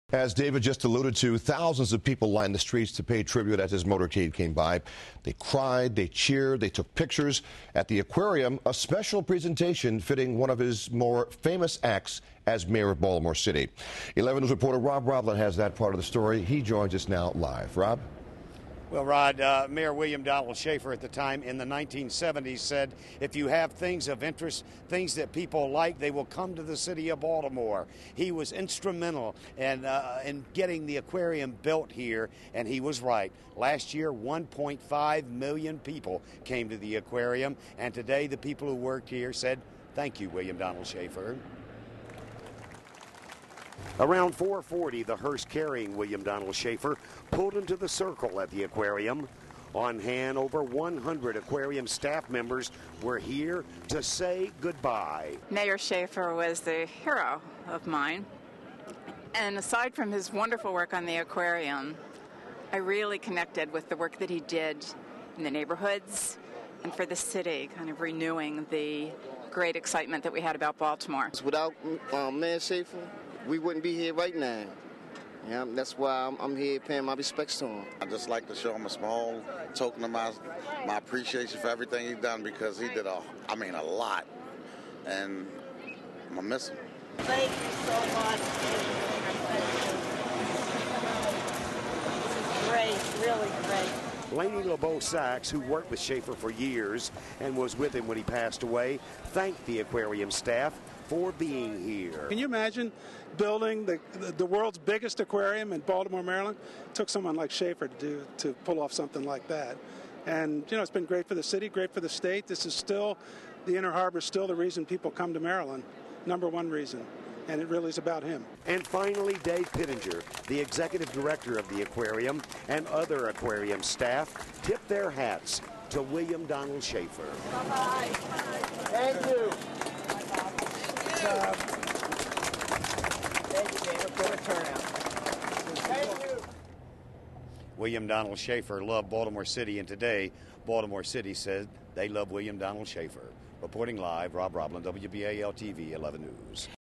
As David just alluded to, thousands of people lined the streets to pay tribute as his motorcade came by. They cried, they cheered, they took pictures. At the aquarium, a special presentation fitting one of his more famous acts as mayor of Baltimore City. 11 News reporter Rob Roblin has that part of the story. He joins us now live. Rob? Well, Rod, Mayor William Donald Schaefer at the time in the 1970s said, if you have things of interest, things that people like, they will come to the city of Baltimore. He was instrumental in getting the aquarium built here, and he was right. Last year, 1.5 million people came to the aquarium, and today the people who worked here said, thank you, William Donald Schaefer. Around 4:40, the hearse carrying William Donald Schaefer pulled into the circle at the aquarium. On hand, over 100 aquarium staff members were here to say goodbye. Mayor Schaefer was the hero of mine. And aside from his wonderful work on the aquarium, I really connected with the work that he did in the neighborhoods and for the city, kind of renewing the great excitement that we had about Baltimore. Without Mayor Schaefer, we wouldn't be here right now. Yeah, that's why I'm here paying my respects to him. I just like to show him a small token of my appreciation for everything he's done, because he did a lot, and I'm gonna miss him. Thank you so much. This is great, really great. Laney LeBeau-Sachs, who worked with Schaefer for years and was with him when he passed away, thanked the aquarium staff for being here. Can you imagine building the world's biggest aquarium in Baltimore, Maryland? It took someone like Schaefer to pull off something like that. And, you know, it's been great for the city, great for the state. This is still, the Inner Harbor is still the reason people come to Maryland, #1 reason. And it really is about him. And finally, Dave Pittenger, the executive director of the aquarium, and other aquarium staff tipped their hats to William Donald Schaefer. Bye-bye. Thank you. Thank you, David, for the turnout. Thank you. William Donald Schaefer loved Baltimore City, and today, Baltimore City said they love William Donald Schaefer. Reporting live, Rob Roblin, WBAL-TV, 11 News.